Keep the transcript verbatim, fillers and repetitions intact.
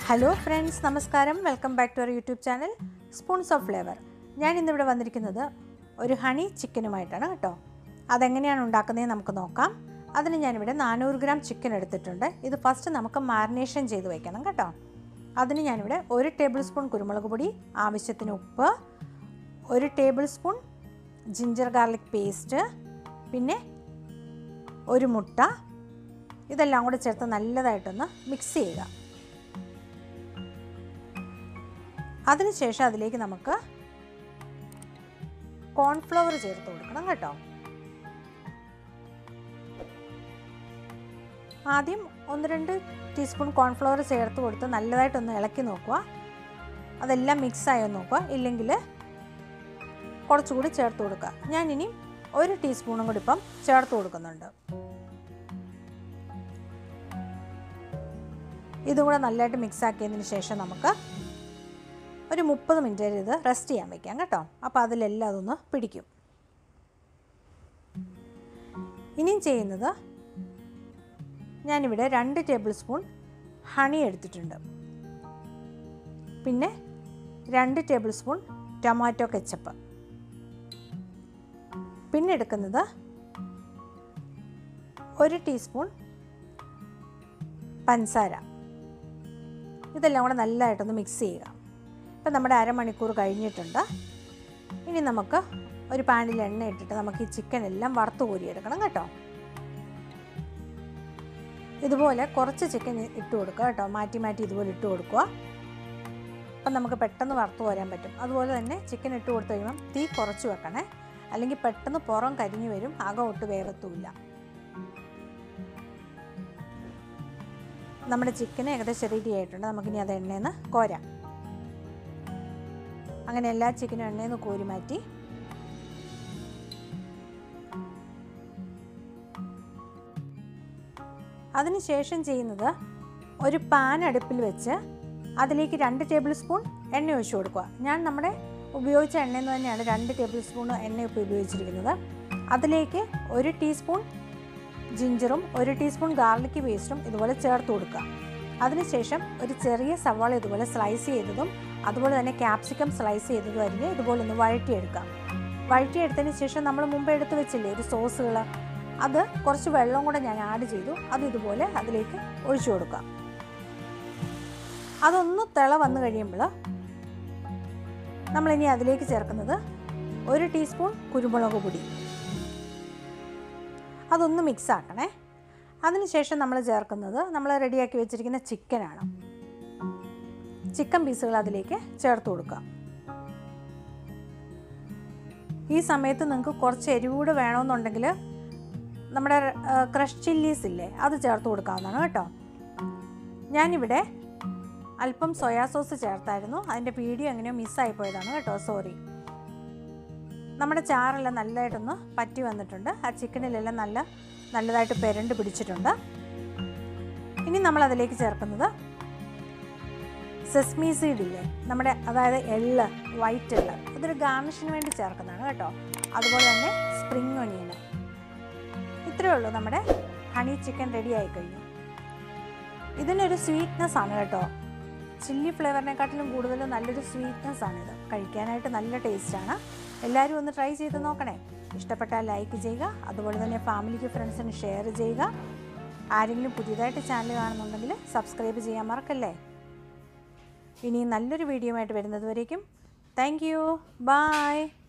Hello friends, നമസ്കാരം. Welcome back to our YouTube channel spoons of flavour. ഞാൻ ഇന്നിവിടെ വന്നിരിക്കുന്നത് ഒരു ഹണി ചിക്കനുമായിട്ടാണ് കേട്ടോ. അതെങ്ങനെയാണ് ഉണ്ടാക്കുന്നതെന്ന് നമുക്ക് നോക്കാം. അതിന് ഞാനിവിടെ നാനൂറ് ഗ്രാം ചിക്കൻ എടുത്തിട്ടുണ്ട്. ഇത് ഫസ്റ്റ് നമുക്ക് മാരിനേഷൻ ചെയ്ത് വയ്ക്കണം കേട്ടോ. അതിന് ഞാനിവിടെ ഒരു ടേബിൾ സ്പൂൺ കുരുമുളക് പൊടി, ആവശ്യത്തിന് ഉപ്പ്, ഒരു table spoon ginger garlic paste, പിന്നെ ഒരു മുട്ട, ഇതെല്ലാം കൂടെ ചേർത്ത് നല്ലതായിട്ടൊന്ന് മിക്സ് ചെയ്യുക. അതിനുശേഷം അതിലേക്ക് നമുക്ക് കോൺഫ്ലവർ ചേർത്ത് കൊടുക്കണം കേട്ടോ. ആദ്യം ഒന്ന് രണ്ട് ടീസ്പൂൺ കോൺഫ്ലവർ ചേർത്ത് കൊടുത്ത് നല്ലതായിട്ടൊന്ന് ഇളക്കി നോക്കുക. അതെല്ലാം മിക്സായോ നോക്കുക, ഇല്ലെങ്കിൽ കുറച്ചുകൂടി ചേർത്ത് കൊടുക്കുക. ഞാനിനി ഒരു ടീസ്പൂണും കൂടി ഇപ്പം ചേർത്ത് കൊടുക്കുന്നുണ്ട്. ഇതും കൂടെ നല്ലതായിട്ട് മിക്സാക്കിയതിന് ശേഷം നമുക്ക് ഒരു മുപ്പത് മിനിറ്റ് വരെ ഇത് റെസ്റ്റ് ചെയ്യാൻ വയ്ക്കാം കേട്ടോ. അപ്പോൾ അതിലെല്ലാം അതൊന്ന് പിടിക്കും. ഇനിയും ചെയ്യുന്നത്, ഞാനിവിടെ രണ്ട് ടേബിൾ സ്പൂൺ ഹണി എടുത്തിട്ടുണ്ട്. പിന്നെ രണ്ട് ടേബിൾ സ്പൂൺ ടൊമാറ്റോ കെച്ചപ്പ്. പിന്നെ എടുക്കുന്നത് ഒരു ടീസ്പൂൺ പഞ്ചസാര. ഇതെല്ലാം കൂടെ നല്ലതായിട്ടൊന്ന് മിക്സ് ചെയ്യുക. ഇപ്പം നമ്മുടെ അരമണിക്കൂർ കഴിഞ്ഞിട്ടുണ്ട്. ഇനി നമുക്ക് ഒരു പാനിൽ എണ്ണ ഇട്ടിട്ട് നമുക്ക് ഈ ചിക്കൻ എല്ലാം വറുത്ത് കോരിയെടുക്കണം കേട്ടോ. ഇതുപോലെ കുറച്ച് ചിക്കൻ ഇട്ട് കൊടുക്കുക കേട്ടോ. മാറ്റി മാറ്റി ഇതുപോലെ ഇട്ട് കൊടുക്കുക. അപ്പം നമുക്ക് പെട്ടെന്ന് വറുത്ത് കോരാൻ പറ്റും. അതുപോലെ തന്നെ ചിക്കൻ ഇട്ട് കൊടുത്തു കഴിയുമ്പം തീ കുറച്ച് വെക്കണേ, അല്ലെങ്കിൽ പെട്ടെന്ന് പുറം കരിഞ്ഞു വരും, അകം ഒട്ട് വേഗത്തുമില്ല. നമ്മുടെ ചിക്കൻ ഏകദേശം റെഡി ആയിട്ടുണ്ട്. നമുക്കിനി അത് എണ്ണയിൽ നിന്ന് കോരാം. അങ്ങനെ എല്ലാ ചിക്കനും എണ്ണയിൽ നിന്ന് കോരി മാറ്റി അതിനുശേഷം ചെയ്യുന്നത്, ഒരു പാൻ അടുപ്പിൽ വെച്ച് അതിലേക്ക് രണ്ട് ടേബിൾ സ്പൂൺ എണ്ണ ഒഴിച്ചു കൊടുക്കുക. ഞാൻ നമ്മുടെ ഉപയോഗിച്ച എണ്ണയിൽ നിന്ന് തന്നെയാണ് രണ്ട് ടേബിൾ സ്പൂൺ എണ്ണ ഇപ്പോൾ ഉപയോഗിച്ചിരിക്കുന്നത്. അതിലേക്ക് ഒരു ടീസ്പൂൺ ജിഞ്ചറും ഒരു ടീസ്പൂൺ ഗാർലിക് പേസ്റ്റും ഇതുപോലെ ചേർത്ത് കൊടുക്കുക. അതിനുശേഷം ഒരു ചെറിയ സവാള ഇതുപോലെ സ്ലൈസ് ചെയ്തതും അതുപോലെ തന്നെ ക്യാപ്സിക്കം സ്ലൈസ് ചെയ്തതും അരിഞ്ഞ് ഇതുപോലെ ഒന്ന് വഴറ്റിയെടുക്കാം. വഴറ്റിയെടുത്തതിന് ശേഷം നമ്മൾ മുമ്പ് എടുത്ത് വെച്ചില്ലേ ഒരു സോസുകൾ, അത് കുറച്ച് വെള്ളം കൂടെ ഞാൻ ആഡ് ചെയ്തു. അത് ഇതുപോലെ അതിലേക്ക് ഒഴിച്ചു കൊടുക്കാം. അതൊന്ന് തിള വന്നു കഴിയുമ്പോൾ നമ്മളിനി അതിലേക്ക് ചേർക്കുന്നത് ഒരു ടീസ്പൂൺ കുരുമുളക് പൊടി. അതൊന്ന് മിക്സ് ആക്കണേ. അതിനുശേഷം നമ്മൾ ചേർക്കുന്നത് നമ്മൾ റെഡിയാക്കി വെച്ചിരിക്കുന്ന ചിക്കനാണ്. ചിക്കൻ പീസുകൾ അതിലേക്ക് ചേർത്ത് കൊടുക്കുക. ഈ സമയത്ത് നിങ്ങൾക്ക് കുറച്ച് എരിവൂടെ വേണമെന്നുണ്ടെങ്കിൽ നമ്മുടെ ക്രഷ് ചില്ലീസ് ഇല്ലേ, അത് ചേർത്ത് കൊടുക്കാവുന്നതാണ് കേട്ടോ. ഞാനിവിടെ അല്പം സോയാ സോസ് ചേർത്തായിരുന്നു. അതിൻ്റെ വീഡിയോ എങ്ങനെയോ മിസ്സായി പോയതാണ് കേട്ടോ, സോറി. നമ്മുടെ ചാറെല്ലാം നല്ലതായിട്ടൊന്ന് പറ്റി വന്നിട്ടുണ്ട്. ആ ചിക്കനിലെല്ലാം നല്ല നല്ലതായിട്ട് പെരണ്ട് പിടിച്ചിട്ടുണ്ട്. ഇനി നമ്മൾ അതിലേക്ക് ചേർക്കുന്നത് സെസ്മി സീഡ് ഇല്ലേ, നമ്മുടെ അതായത് എള്ള്, വൈറ്റ് എള്ള്, അതൊരു ഗാർണിഷിന് വേണ്ടി ചേർക്കുന്നതാണ് കേട്ടോ. അതുപോലെ തന്നെ സ്പ്രിംഗ് ഒനിയൻ. ഇത്രയേ ഉള്ളൂ, നമ്മുടെ ഹണി ചിക്കൻ റെഡി ആയി കഴിഞ്ഞു. ഇതിനൊരു സ്വീറ്റ്നെസ് ആണ് കേട്ടോ. ചില്ലി ഫ്ലേവറിനെക്കാട്ടിലും കൂടുതൽ നല്ലൊരു സ്വീറ്റ്നെസ് ആണിത്. കഴിക്കാനായിട്ട് നല്ല ടേസ്റ്റാണ്. എല്ലാവരും ഒന്ന് ട്രൈ ചെയ്ത് നോക്കണേ. ഇഷ്ടപ്പെട്ടാൽ ലൈക്ക് ചെയ്യുക. അതുപോലെ തന്നെ ഫാമിലിക്ക് ഫ്രണ്ട്സിന് ഷെയർ ചെയ്യുക. ആരെങ്കിലും പുതിയതായിട്ട് ചാനൽ കാണുന്നുണ്ടെങ്കിൽ സബ്സ്ക്രൈബ് ചെയ്യാൻ മറക്കല്ലേ. ഇനി നല്ലൊരു വീഡിയോ ആയിട്ട് വരുന്നത് വരേക്കും താങ്ക് യു, ബൈ.